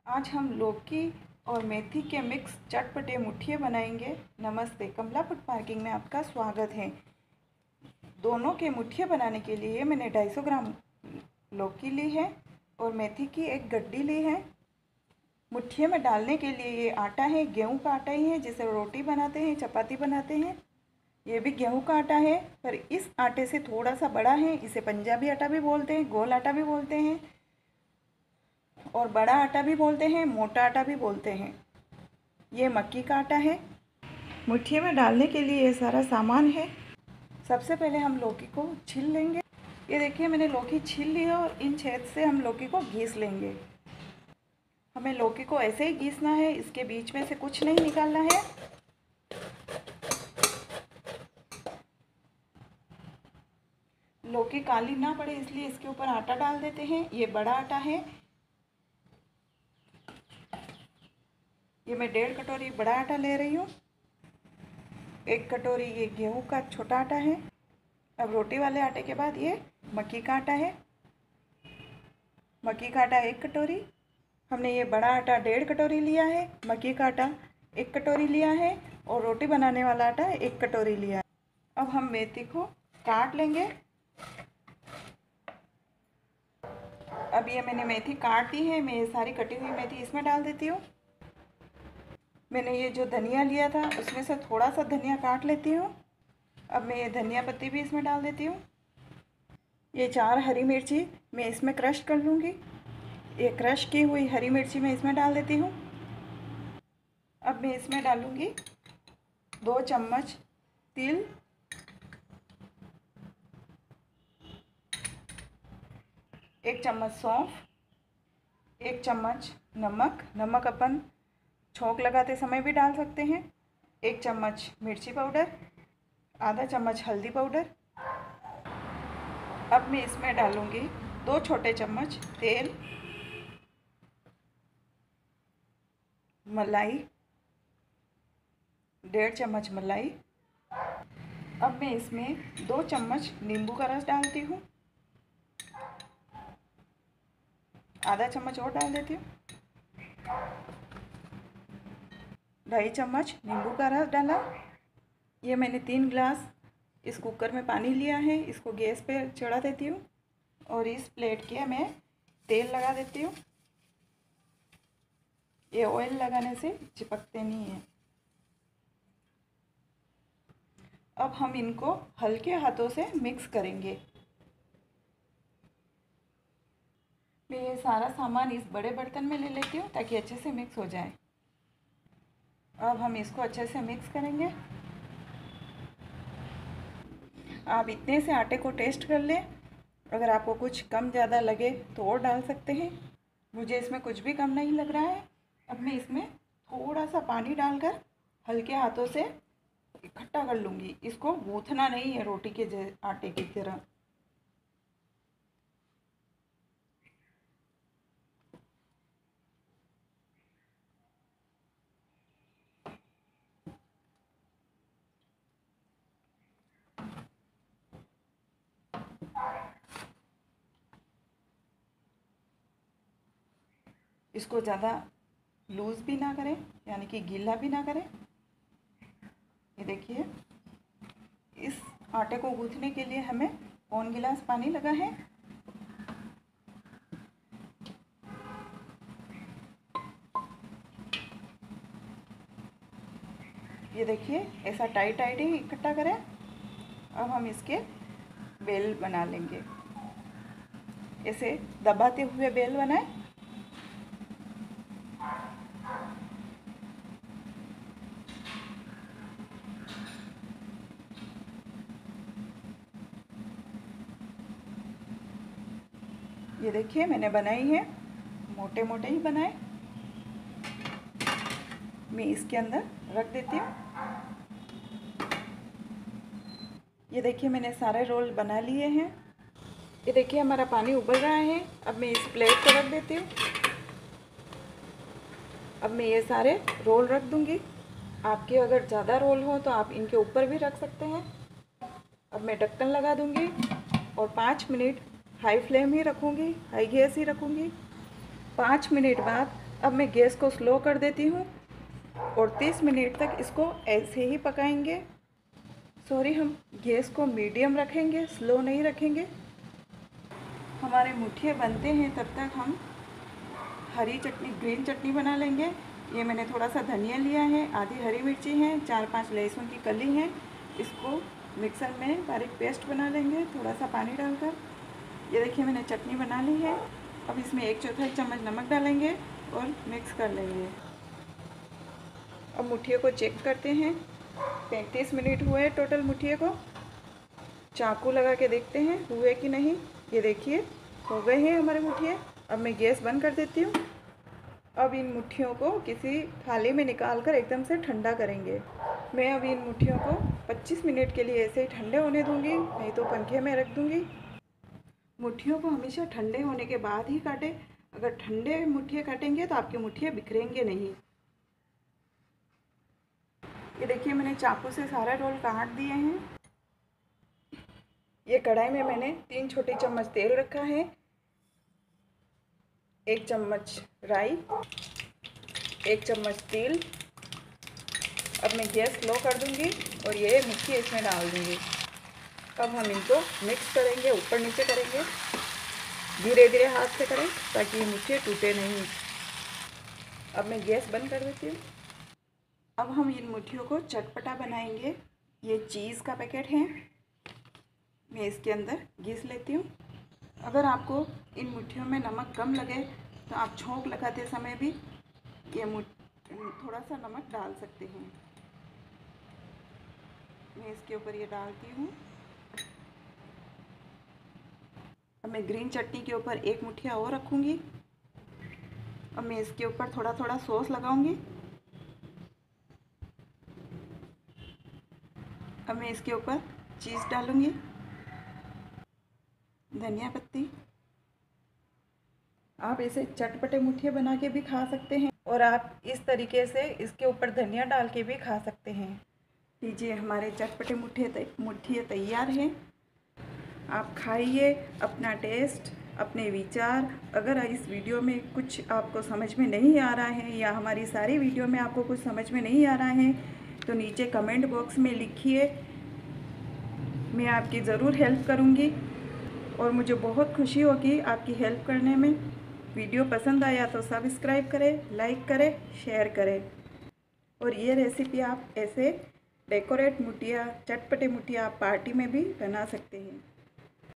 आज हम लौकी और मेथी के मिक्स चटपटे मुठिए बनाएंगे। नमस्ते, कमला फूड पार्किंग में आपका स्वागत है। दोनों के मुठिए बनाने के लिए मैंने 250 ग्राम लौकी ली है और मेथी की एक गड्डी ली है। मुठिए में डालने के लिए ये आटा है, गेहूं का आटा ही है जिसे रोटी बनाते हैं, चपाती बनाते हैं। ये भी गेहूं का आटा है, पर इस आटे से थोड़ा सा बड़ा है। इसे पंजाबी आटा भी बोलते हैं, गोल आटा भी बोलते हैं और बड़ा आटा भी बोलते हैं, मोटा आटा भी बोलते हैं। ये मक्की का आटा है। मुठिए में डालने के लिए ये सारा सामान है। सबसे पहले हम लौकी को छील लेंगे। ये देखिए, मैंने लौकी छील ली है और इन छेद से हम लौकी को घिस लेंगे। हमें लौकी को ऐसे ही घिसना है, इसके बीच में से कुछ नहीं निकालना है। लौकी काली ना पड़े इसलिए इसके ऊपर आटा डाल देते हैं। ये बड़ा आटा है। ये मैं 1.5 कटोरी बड़ा आटा ले रही हूँ। 1 कटोरी ये गेहूं का छोटा आटा है। अब रोटी वाले आटे के बाद ये मक्की का आटा है। मक्की का आटा 1 कटोरी। हमने ये बड़ा आटा 1.5 कटोरी लिया है, मक्की का आटा 1 कटोरी लिया है और रोटी बनाने वाला आटा 1 कटोरी लिया है। अब हम मेथी को काट लेंगे। अब ये मैंने मेथी काट दी है। मैं ये सारी कटी हुई मेथी इसमें डाल देती हूँ। मैंने ये जो धनिया लिया था उसमें से थोड़ा सा धनिया काट लेती हूँ। अब मैं ये धनिया पत्ती भी इसमें डाल देती हूँ। ये 4 हरी मिर्ची मैं इसमें क्रश कर लूँगी। ये क्रश की हुई हरी मिर्ची मैं इसमें डाल देती हूँ। अब मैं इसमें डालूँगी 2 चम्मच तिल, 1 चम्मच सौंफ, 1 चम्मच नमक। नमक अपन छोंक लगाते समय भी डाल सकते हैं। 1 चम्मच मिर्ची पाउडर, आधा चम्मच हल्दी पाउडर। अब मैं इसमें डालूँगी 2 छोटे चम्मच तेल, मलाई, 1.5 चम्मच मलाई। अब मैं इसमें 2 चम्मच नींबू का रस डालती हूँ। आधा चम्मच और डाल देती हूँ। 2.5 चम्मच नींबू का रस डाला। ये मैंने 3 गिलास इस कुकर में पानी लिया है। इसको गैस पे चढ़ा देती हूँ और इस प्लेट के मैं तेल लगा देती हूँ। ये ऑयल लगाने से चिपकते नहीं हैं। अब हम इनको हल्के हाथों से मिक्स करेंगे। मैं ये सारा सामान इस बड़े बर्तन में ले लेती हूँ ताकि अच्छे से मिक्स हो जाए। अब हम इसको अच्छे से मिक्स करेंगे। आप इतने से आटे को टेस्ट कर लें। अगर आपको कुछ कम ज़्यादा लगे तो और डाल सकते हैं। मुझे इसमें कुछ भी कम नहीं लग रहा है। अब मैं इसमें थोड़ा सा पानी डालकर हल्के हाथों से इकट्ठा कर लूँगी। इसको गूँथना नहीं है रोटी के आटे की तरह। इसको ज़्यादा लूज़ भी ना करें, यानी कि गीला भी ना करें। ये देखिए, इस आटे को गूँथने के लिए हमें 1 गिलास पानी लगा है। ये देखिए, ऐसा टाइट टाइट ही इकट्ठा करें। अब हम इसके बेल बना लेंगे। ऐसे दबाते हुए बेल बनाएं। ये देखिए, मैंने बनाई है, मोटे मोटे ही बनाए। मैं इसके अंदर रख देती हूँ। ये देखिए, मैंने सारे रोल बना लिए हैं। ये देखिए, हमारा पानी उबल रहा है। अब मैं इस प्लेट पर रख देती हूँ। अब मैं ये सारे रोल रख दूँगी। आपके अगर ज़्यादा रोल हो तो आप इनके ऊपर भी रख सकते हैं। अब मैं ढक्कन लगा दूँगी और 5 मिनट हाई फ्लेम ही रखूँगी, हाई गैस ही रखूँगी। 5 मिनट बाद अब मैं गैस को स्लो कर देती हूँ और 30 मिनट तक इसको ऐसे ही पकाएंगे। सॉरी, हम गैस को मीडियम रखेंगे, स्लो नहीं रखेंगे। हमारे मुठिए बनते हैं तब तक हम हरी चटनी, ग्रीन चटनी बना लेंगे। ये मैंने थोड़ा सा धनिया लिया है, आधी हरी मिर्ची है, 4-5 लहसुन की कली है। इसको मिक्सर में बारीक पेस्ट बना लेंगे थोड़ा सा पानी डालकर। ये देखिए मैंने चटनी बना ली है। अब इसमें 1/4 चम्मच नमक डालेंगे और मिक्स कर लेंगे। अब मुठिए को चेक करते हैं। 35 मिनट हुए टोटल मुठिए को। चाकू लगा के देखते हैं हुए कि नहीं। ये देखिए हो गए हैं हमारे मुठिए। अब मैं गैस बंद कर देती हूँ। अब इन मुट्ठियों को किसी थाली में निकाल कर एकदम से ठंडा करेंगे। मैं अब इन मुट्ठियों को 25 मिनट के लिए ऐसे ही ठंडे होने दूंगी, नहीं तो पंखे में रख दूंगी। मुट्ठियों को हमेशा ठंडे होने के बाद ही काटें। अगर ठंडे मुट्ठिए काटेंगे तो आपकी मुट्ठिए बिखरेंगे नहीं। ये देखिए मैंने चाकू से सारा रोल काट दिए हैं। ये कढ़ाई में मैंने 3 छोटे चम्मच तेल रखा है, 1 चम्मच राई, 1 चम्मच तिल। अब मैं गैस स्लो कर दूंगी और ये मुट्ठी इसमें डाल दूंगी। अब हम इनको मिक्स करेंगे, ऊपर नीचे करेंगे, धीरे धीरे हाथ से करें ताकि ये मुट्ठी टूटे नहीं। अब मैं गैस बंद कर देती हूँ। अब हम इन मुट्ठियों को चटपटा बनाएंगे। ये चीज़ का पैकेट है, मैं इसके अंदर घिस लेती हूँ। अगर आपको इन मुट्ठियों में नमक कम लगे तो आप छोंक लगाते समय भी ये थोड़ा सा नमक डाल सकते हैं। मैं इसके ऊपर ये डालती हूँ। अब मैं ग्रीन चटनी के ऊपर 1 मुट्ठिया और रखूँगी। अब मैं इसके ऊपर थोड़ा थोड़ा सॉस लगाऊंगी। अब मैं इसके ऊपर चीज़ डालूँगी, धनिया पत्ती। आप इसे चटपटे मुठिए बना के भी खा सकते हैं और आप इस तरीके से इसके ऊपर धनिया डाल के भी खा सकते हैं। लीजिए हमारे चटपटे मुठिए तैयार हैं। आप खाइए, अपना टेस्ट, अपने विचार। अगर इस वीडियो में कुछ आपको समझ में नहीं आ रहा है या हमारी सारी वीडियो में आपको कुछ समझ में नहीं आ रहा है तो नीचे कमेंट बॉक्स में लिखिए, मैं आपकी ज़रूर हेल्प करूँगी और मुझे बहुत खुशी होगी आपकी हेल्प करने में। वीडियो पसंद आया तो सब्सक्राइब करें, लाइक करें, शेयर करें। और ये रेसिपी आप ऐसे डेकोरेट मुठिया, चटपटे मुठिया आप पार्टी में भी बना सकते हैं।